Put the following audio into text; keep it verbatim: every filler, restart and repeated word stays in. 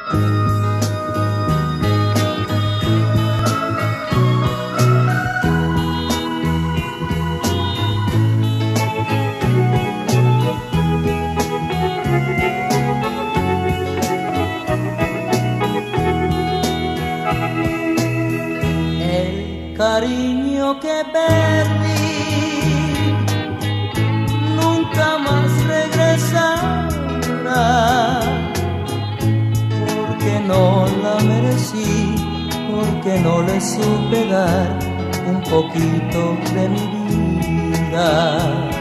Cariño que perdí nunca más regresará, porque no la merecí, porque no le supe dar un poquito de mi vida.